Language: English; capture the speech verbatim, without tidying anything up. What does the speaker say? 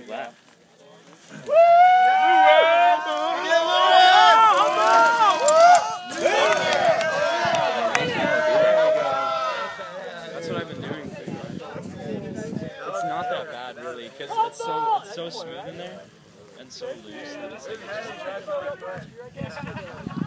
lap. That's what I've been doing. It's not that bad, really, because it's so it's so smooth in there and so loose that it's like.